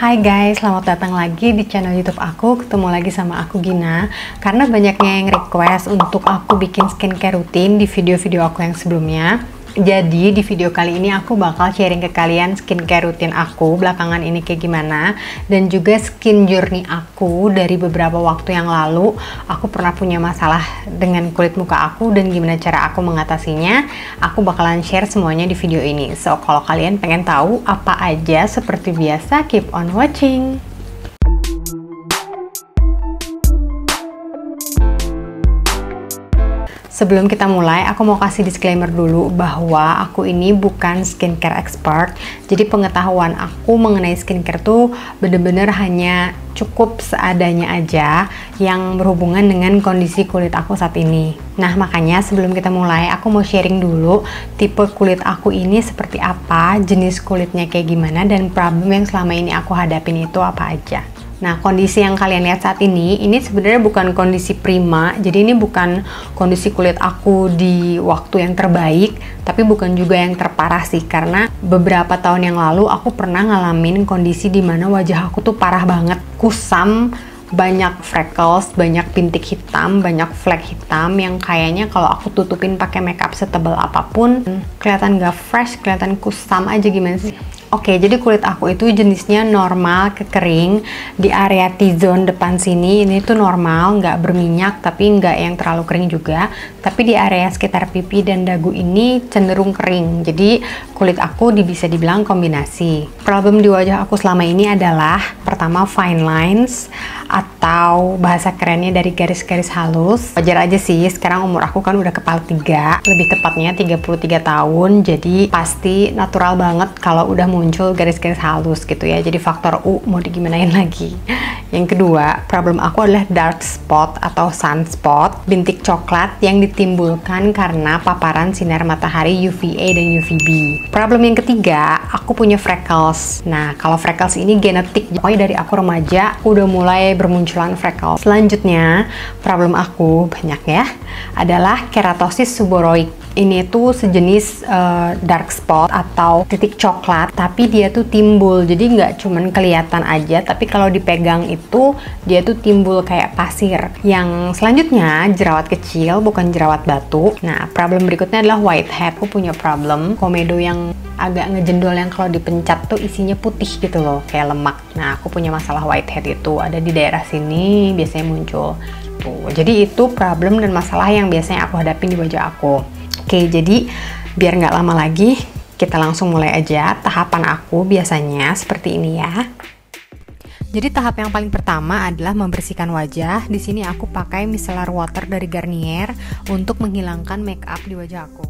Hai guys, selamat datang lagi di channel YouTube aku. Ketemu lagi sama aku Gina. Karena banyaknya yang request untuk aku bikin skincare rutin di video-video aku yang sebelumnya. Jadi di video kali ini aku bakal sharing ke kalian skincare rutin aku belakangan ini kayak gimana. Dan juga skin journey aku dari beberapa waktu yang lalu. Aku pernah punya masalah dengan kulit muka aku dan gimana cara aku mengatasinya. Aku bakalan share semuanya di video ini. So kalau kalian pengen tahu apa aja, seperti biasa keep on watching. Sebelum kita mulai, aku mau kasih disclaimer dulu bahwa aku ini bukan skincare expert. Jadi pengetahuan aku mengenai skincare tuh bener-bener hanya cukup seadanya aja yang berhubungan dengan kondisi kulit aku saat ini. Nah makanya sebelum kita mulai, aku mau sharing dulu tipe kulit aku ini seperti apa, jenis kulitnya kayak gimana, dan problem yang selama ini aku hadapin itu apa aja. Nah, kondisi yang kalian lihat saat ini sebenarnya bukan kondisi prima. Jadi ini bukan kondisi kulit aku di waktu yang terbaik, tapi bukan juga yang terparah sih. Karena beberapa tahun yang lalu aku pernah ngalamin kondisi dimana wajah aku tuh parah banget, kusam, banyak freckles, banyak bintik hitam, banyak flek hitam yang kayaknya kalau aku tutupin pakai makeup setebal apapun kelihatan gak fresh, kelihatan kusam aja gimana sih. Oke, jadi kulit aku itu jenisnya normal ke kering. Di area T-zone depan sini ini tuh normal, nggak berminyak tapi nggak yang terlalu kering juga. Tapi di area sekitar pipi dan dagu ini cenderung kering. Jadi kulit aku bisa dibilang kombinasi. Problem di wajah aku selama ini adalah pertama fine lines, atau bahasa kerennya dari garis-garis halus. Wajar aja sih, sekarang umur aku kan udah kepala 3, lebih tepatnya 33 tahun. Jadi pasti natural banget kalau udah muncul garis-garis halus gitu ya. Jadi faktor U mau digimanain lagi. Yang kedua, problem aku adalah dark spot atau sunspot, bintik coklat yang ditimbulkan karena paparan sinar matahari UVA dan UVB. Problem yang ketiga, aku punya freckles. Nah, kalau freckles ini genetik. Pokoknya dari aku remaja udah mulai bermunculan freckles. Selanjutnya, problem aku banyak ya, adalah keratosis suboroid. Ini tuh sejenis dark spot atau titik coklat, tapi dia tuh timbul. Jadi nggak cuman kelihatan aja, tapi kalau dipegang itu dia tuh timbul kayak pasir. Yang selanjutnya jerawat kecil, bukan jerawat batu. Nah, problem berikutnya adalah whitehead. Aku punya problem komedo yang agak ngejendol, yang kalau dipencet tuh isinya putih gitu loh, kayak lemak. Nah, aku punya masalah whitehead itu ada di daerah sini biasanya muncul. Tuh, jadi itu problem dan masalah yang biasanya aku hadapin di wajah aku. Oke, jadi biar nggak lama lagi, kita langsung mulai aja. Tahapan aku biasanya seperti ini ya. Jadi tahap yang paling pertama adalah membersihkan wajah. Di sini aku pakai micellar water dari Garnier untuk menghilangkan make up di wajah aku.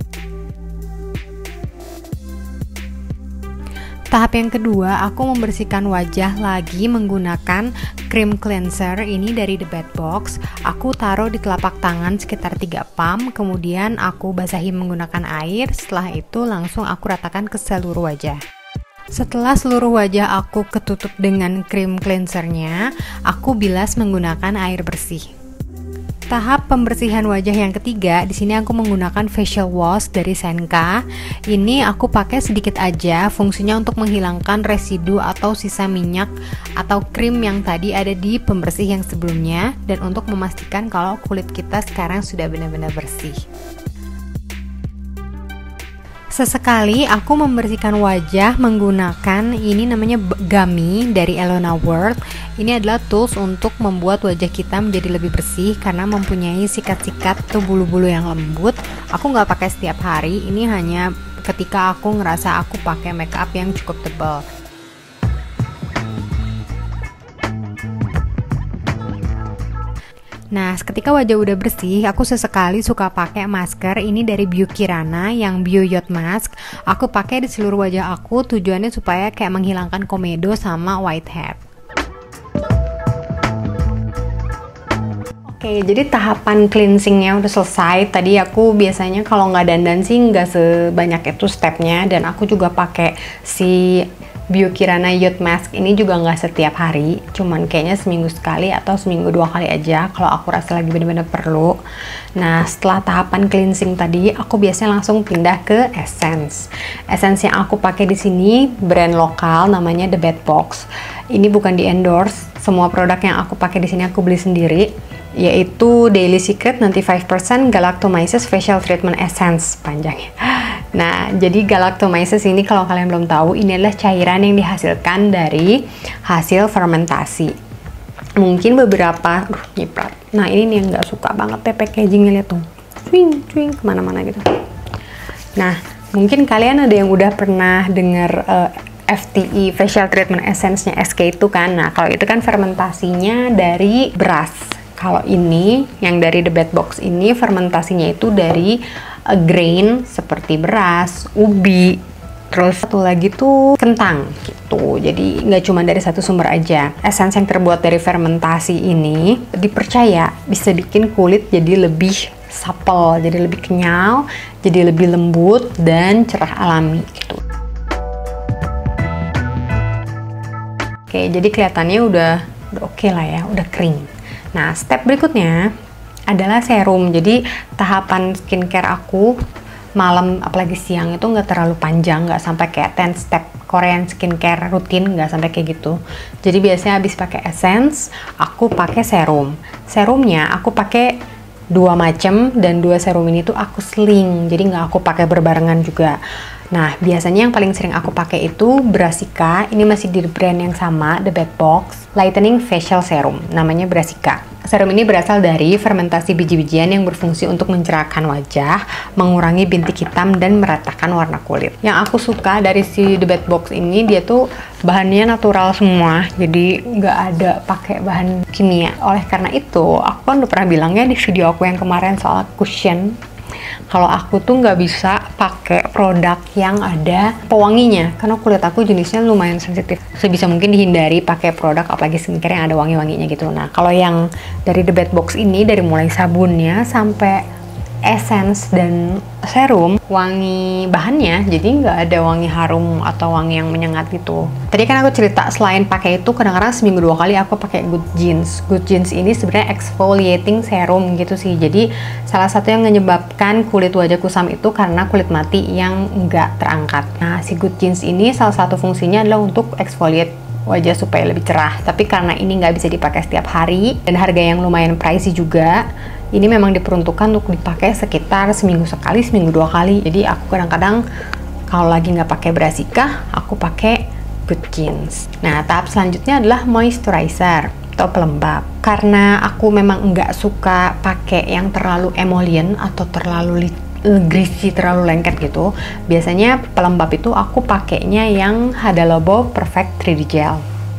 Tahap yang kedua, aku membersihkan wajah lagi menggunakan cream cleanser ini dari The Bad Box. Aku taruh di telapak tangan sekitar 3 pump, kemudian aku basahi menggunakan air. Setelah itu langsung aku ratakan ke seluruh wajah. Setelah seluruh wajah aku ketutup dengan cream cleansernya, aku bilas menggunakan air bersih. Tahap pembersihan wajah yang ketiga, di sini aku menggunakan facial wash dari Senka. Ini aku pakai sedikit aja, fungsinya untuk menghilangkan residu atau sisa minyak atau krim yang tadi ada di pembersih yang sebelumnya, dan untuk memastikan kalau kulit kita sekarang sudah benar-benar bersih. Sesekali aku membersihkan wajah menggunakan ini namanya gummy dari Elona World. Ini adalah tools untuk membuat wajah kita menjadi lebih bersih karena mempunyai sikat-sikat atau bulu-bulu yang lembut. Aku nggak pakai setiap hari, ini hanya ketika aku ngerasa aku pakai makeup yang cukup tebal. Nah, ketika wajah udah bersih, aku sesekali suka pakai masker ini dari Bio Kirana yang Bio Yacht Mask. Aku pakai di seluruh wajah aku, tujuannya supaya kayak menghilangkan komedo sama whitehead. Oke, jadi tahapan cleansingnya udah selesai. Tadi aku biasanya kalau nggak dandan sih nggak sebanyak itu stepnya, dan aku juga pakai si Biokirana Youth Mask ini juga nggak setiap hari, cuman kayaknya seminggu sekali atau seminggu 2 kali aja kalau aku rasa lagi bener-bener perlu. Nah, setelah tahapan cleansing tadi, aku biasanya langsung pindah ke essence. Essence yang aku pakai di sini brand lokal namanya The Bed Box. Ini bukan di endorse, semua produk yang aku pakai di sini aku beli sendiri, yaitu Daily Secret 95% Galactomyces Facial Treatment Essence panjangnya. Nah, jadi Galactomyces ini kalau kalian belum tahu, ini adalah cairan yang dihasilkan dari hasil fermentasi. Mungkin beberapa, nyiprat. Nah, ini nih yang nggak suka banget ya packagingnya, lihat tuh, cuing kemana-mana gitu. Nah, mungkin kalian ada yang udah pernah dengar FTE Facial Treatment Essence-nya SK itu kan. Nah, kalau itu kan fermentasinya dari beras. Kalau ini yang dari The Bed Box ini fermentasinya itu dari grain seperti beras, ubi, terus satu lagi tuh kentang gitu. Jadi nggak cuma dari satu sumber aja. Essence yang terbuat dari fermentasi ini dipercaya bisa bikin kulit jadi lebih supple, jadi lebih kenyal, jadi lebih lembut dan cerah alami gitu. Oke, jadi kelihatannya udah oke lah ya, udah kering. Nah, step berikutnya adalah serum. Jadi tahapan skincare aku malam apalagi siang itu nggak terlalu panjang, nggak sampai kayak 10 step Korean skincare rutin, nggak sampai kayak gitu. Jadi biasanya habis pakai essence, aku pakai serum. Serumnya aku pakai 2 macam dan 2 serum ini tuh aku seling, jadi nggak aku pakai berbarengan juga. Nah, biasanya yang paling sering aku pakai itu Brassica. Ini masih di brand yang sama, The Bed Box Lightening Facial Serum, namanya Brassica. Serum ini berasal dari fermentasi biji-bijian yang berfungsi untuk mencerahkan wajah, mengurangi bintik hitam, dan meratakan warna kulit. Yang aku suka dari si The Bed Box ini, dia tuh bahannya natural semua, jadi nggak ada pakai bahan kimia. Oleh karena itu, aku kan udah pernah bilangnya di video aku yang kemarin soal cushion, kalau aku tuh nggak bisa pakai produk yang ada pewanginya karena kulit aku jenisnya lumayan sensitif. Sebisa mungkin dihindari pakai produk apalagi skincare yang ada wangi-wanginya gitu. Nah, kalau yang dari The Bed Box ini, dari mulai sabunnya sampai essence dan serum, wangi bahannya, jadi nggak ada wangi harum atau wangi yang menyengat gitu. Tadi kan aku cerita selain pakai itu, kadang-kadang seminggu 2 kali aku pakai Good Genes. Good Genes ini sebenarnya exfoliating serum gitu sih. Jadi salah satu yang menyebabkan kulit wajah kusam itu karena kulit mati yang nggak terangkat. Nah, si Good Genes ini salah satu fungsinya adalah untuk exfoliate wajah supaya lebih cerah. Tapi karena ini nggak bisa dipakai setiap hari dan harga yang lumayan pricey juga, ini memang diperuntukkan untuk dipakai sekitar seminggu sekali, seminggu 2 kali. Jadi aku kadang-kadang kalau lagi nggak pakai Brassica, aku pakai Good Genes. Nah, tahap selanjutnya adalah moisturizer atau pelembab. Karena aku memang nggak suka pakai yang terlalu emollient atau terlalu greasy, terlalu lengket gitu. Biasanya pelembab itu aku pakainya yang Hada Labo Perfect 3D Gel.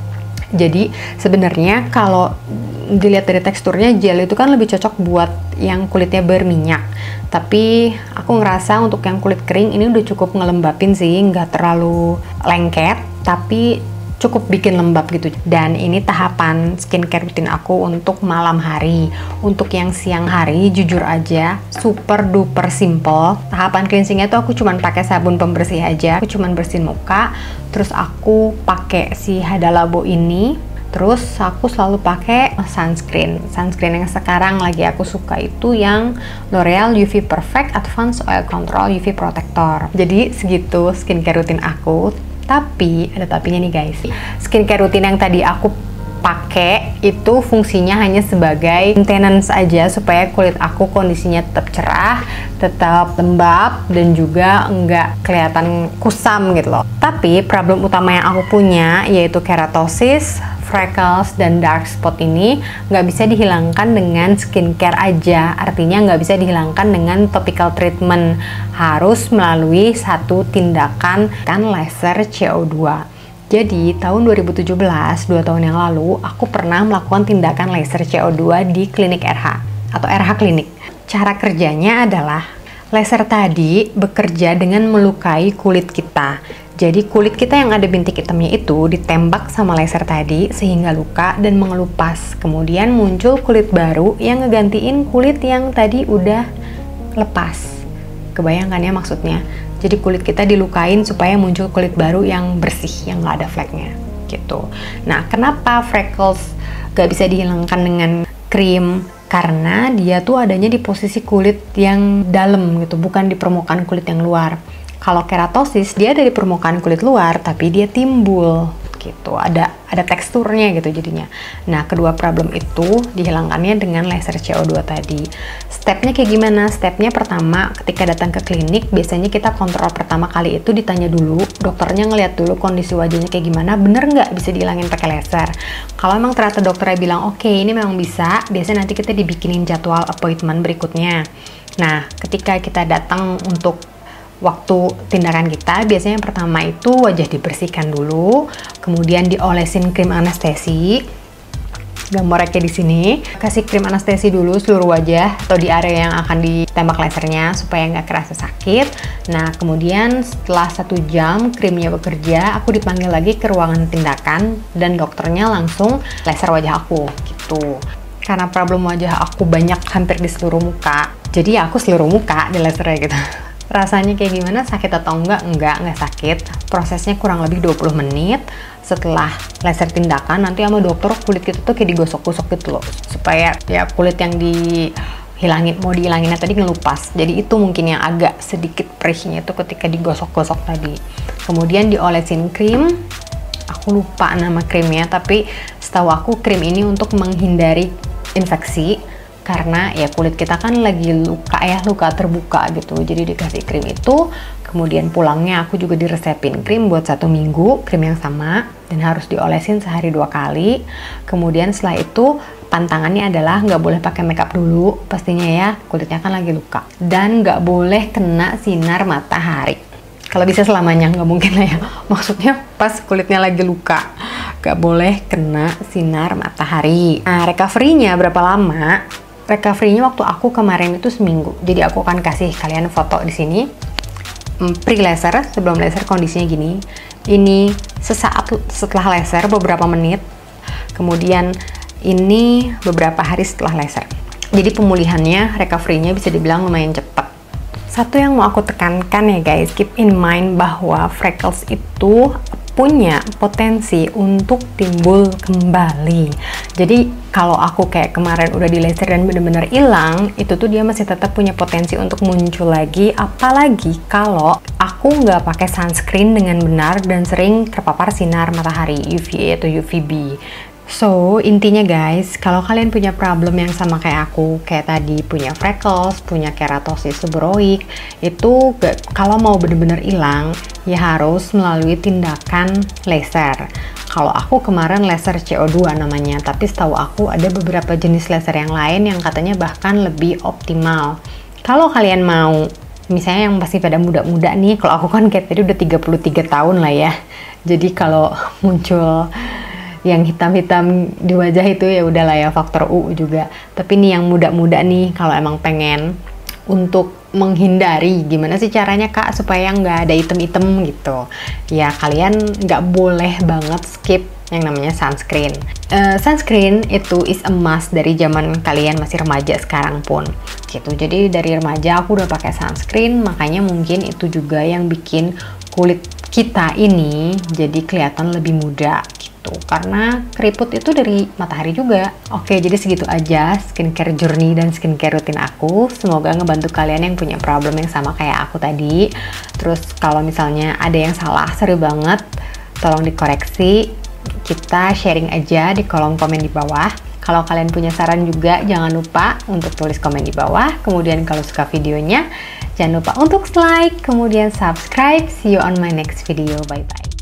Jadi sebenarnya kalau dilihat dari teksturnya, gel itu kan lebih cocok buat yang kulitnya berminyak. Tapi aku ngerasa untuk yang kulit kering ini udah cukup ngelembapin sih, nggak terlalu lengket, tapi cukup bikin lembab gitu. Dan ini tahapan skincare rutin aku untuk malam hari. Untuk yang siang hari, jujur aja super duper simple. Tahapan cleansingnya tuh aku cuman pakai sabun pembersih aja. Aku cuman bersihin muka, terus aku pakai si Hada Labo ini. Terus aku selalu pakai sunscreen. Sunscreen yang sekarang lagi aku suka itu yang L'Oreal UV Perfect Advanced Oil Control UV Protector. Jadi segitu skincare rutin aku. Tapi ada tapinya nih guys. Skincare rutin yang tadi aku pakai itu fungsinya hanya sebagai maintenance aja supaya kulit aku kondisinya tetap cerah, tetap lembab, dan juga nggak kelihatan kusam gitu loh. Tapi problem utama yang aku punya yaitu keratosis, freckles, dan dark spot ini nggak bisa dihilangkan dengan skincare aja. Artinya nggak bisa dihilangkan dengan topical treatment, harus melalui satu tindakan kan laser CO2. Jadi tahun 2017, 2 tahun yang lalu, aku pernah melakukan tindakan laser CO2 di klinik RH atau RH klinik. Cara kerjanya adalah laser tadi bekerja dengan melukai kulit kita. Jadi kulit kita yang ada bintik hitamnya itu ditembak sama laser tadi sehingga luka dan mengelupas. Kemudian muncul kulit baru yang ngegantiin kulit yang tadi udah lepas. Kebayangkan ya maksudnya? Jadi kulit kita dilukain supaya muncul kulit baru yang bersih, yang nggak ada fleknya gitu. Nah, kenapa freckles gak bisa dihilangkan dengan krim? Karena dia tuh adanya di posisi kulit yang dalam gitu, bukan di permukaan kulit yang luar. Kalau keratosis dia ada di permukaan kulit luar, tapi dia timbul gitu, ada teksturnya gitu jadinya. Nah, kedua problem itu dihilangkannya dengan laser CO2 tadi. Stepnya kayak gimana? Stepnya pertama, ketika datang ke klinik, biasanya kita kontrol pertama kali itu ditanya dulu, dokternya ngeliat dulu kondisi wajahnya kayak gimana, bener nggak bisa dihilangin pakai laser. Kalau emang ternyata dokternya bilang oke, ini memang bisa, biasanya nanti kita dibikinin jadwal appointment berikutnya. Nah, ketika kita datang untuk waktu tindakan kita, biasanya yang pertama itu wajah dibersihkan dulu, kemudian diolesin krim anestesi. Gambarnya kayak di sini. Kasih krim anestesi dulu seluruh wajah atau di area yang akan ditembak lasernya supaya nggak kerasa sakit. Nah, kemudian setelah 1 jam krimnya bekerja, aku dipanggil lagi ke ruangan tindakan dan dokternya langsung laser wajah aku gitu. Karena problem wajah aku banyak hampir di seluruh muka, jadi aku seluruh muka di lasernya gitu. Rasanya kayak gimana? Sakit atau enggak? Enggak sakit. Prosesnya kurang lebih 20 menit. Setelah laser tindakan, nanti sama dokter kulit kita tuh kayak digosok-gosok gitu loh. Supaya ya kulit yang mau dihilanginnya tadi ngelupas. Jadi itu mungkin yang agak sedikit perihnya itu ketika digosok-gosok tadi. Kemudian diolesin krim. Aku lupa nama krimnya, tapi setahu aku krim ini untuk menghindari infeksi. Karena ya kulit kita kan lagi luka terbuka gitu, jadi dikasih krim itu. Kemudian pulangnya aku juga diresepin krim buat 1 minggu, krim yang sama, dan harus diolesin sehari 2 kali. Kemudian setelah itu pantangannya adalah nggak boleh pakai makeup dulu pastinya ya, kulitnya kan lagi luka, dan nggak boleh kena sinar matahari. Kalau bisa selamanya, nggak mungkin lah ya, maksudnya pas kulitnya lagi luka nggak boleh kena sinar matahari. Nah, recovery-nya berapa lama? Recovery-nya waktu aku kemarin itu seminggu. Jadi aku akan kasih kalian foto di sini. Pre-laser, sebelum laser kondisinya gini. Ini sesaat setelah laser, beberapa menit. Kemudian ini beberapa hari setelah laser. Jadi pemulihannya, recovery-nya bisa dibilang lumayan cepat. Satu yang mau aku tekankan ya guys, keep in mind bahwa freckles itu punya potensi untuk timbul kembali. Jadi kalau aku kayak kemarin udah di laser dan bener-bener hilang, itu tuh dia masih tetap punya potensi untuk muncul lagi. Apalagi kalau aku nggak pakai sunscreen dengan benar dan sering terpapar sinar matahari UVA atau UVB. So, intinya guys, kalau kalian punya problem yang sama kayak aku, kayak tadi punya freckles, punya keratosis seborrheic, itu kalau mau bener-bener hilang, ya harus melalui tindakan laser. Kalau aku kemarin laser CO2 namanya, tapi setahu aku ada beberapa jenis laser yang lain yang katanya bahkan lebih optimal. Kalau kalian mau, misalnya yang pasti pada muda-muda nih, kalau aku kan kayak tadi udah 33 tahun lah ya. Jadi kalau muncul yang hitam-hitam di wajah itu ya udahlah ya, faktor U juga. Tapi nih yang muda-muda nih, kalau emang pengen untuk menghindari, gimana sih caranya kak supaya nggak ada item-item gitu, ya kalian nggak boleh banget skip yang namanya sunscreen. Sunscreen itu is a must dari zaman kalian masih remaja sekarang pun gitu. Jadi dari remaja aku udah pakai sunscreen, makanya mungkin itu juga yang bikin kulit kita ini jadi kelihatan lebih muda gitu, karena keriput itu dari matahari juga. Oke, jadi segitu aja skincare journey dan skincare rutin aku. Semoga ngebantu kalian yang punya problem yang sama kayak aku tadi. Terus kalau misalnya ada yang salah, seru banget, tolong dikoreksi. Kita sharing aja di kolom komen di bawah. Kalau kalian punya saran juga, jangan lupa untuk tulis komen di bawah. Kemudian kalau suka videonya, jangan lupa untuk like, kemudian subscribe. See you on my next video. Bye-bye.